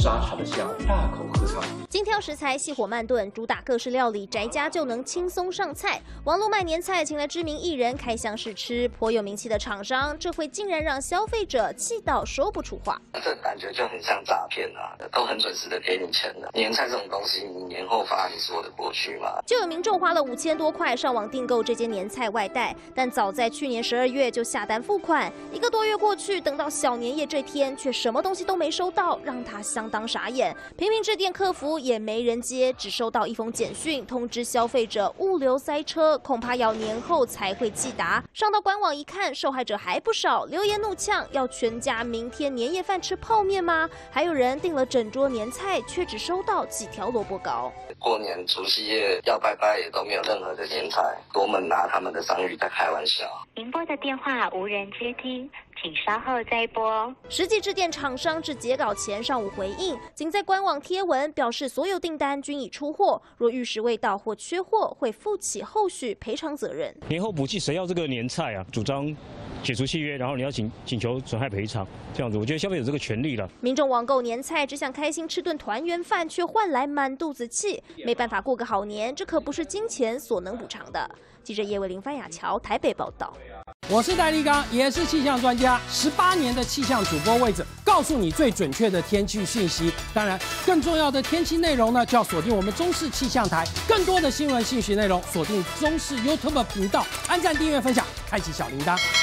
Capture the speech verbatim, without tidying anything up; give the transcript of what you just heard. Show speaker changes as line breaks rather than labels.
沙茶的香，大口喝茶。
精挑食材，细火慢炖，主打各式料理，宅家就能轻松上菜。网络卖年菜，请来知名艺人开箱试吃，颇有名气的厂商，这回竟然让消费者气到说不出话。
这感觉就很像诈骗啊，都很准时的给你钱的。年菜这种东西，你年后发，你说得过去吗？
就有民众花了五千多块上网订购这间年菜外带，但早在去年十二月就下单付款，一个多月过去，等到小年夜这天，却什么东西都没收到，让他相当傻眼。频频致电客服也没人接，只收到一封简讯通知消费者物流塞车，恐怕要年后才会寄达。上到官网一看，受害者还不少，留言怒呛：要全家明天年夜饭吃泡面吗？还有人订了整桌年菜，却只收到几条萝卜糕。
过年除夕夜要拜拜也都没有任何的年菜，多们拿他们的商誉在开玩笑。
您拨的电话无人接听，请稍后再拨。
实际致电厂商至截稿前上午回应，仅在官网贴文表示所有订单均已出货，若逾时未到或缺货，会负起后续赔偿责任。
年后补季谁要这个年菜啊？主张解除契约，然后你要请请求损害赔偿，这样子，我觉得消费者这个权利了。
民众网购年菜，只想开心吃顿团圆饭，却换来满肚子气，没办法过个好年，这可不是金钱所能补偿的。记者叶伟玲、范雅乔台北报道。
我是戴立刚，也是气象专家，十八年的气象主播位置，告诉你最准确的天气讯息。当然，更重要的天气内容呢，就要锁定我们中视气象台。更多的新闻信息内容，锁定中视 YouTube 频道，按赞、订阅、分享，开启小铃铛。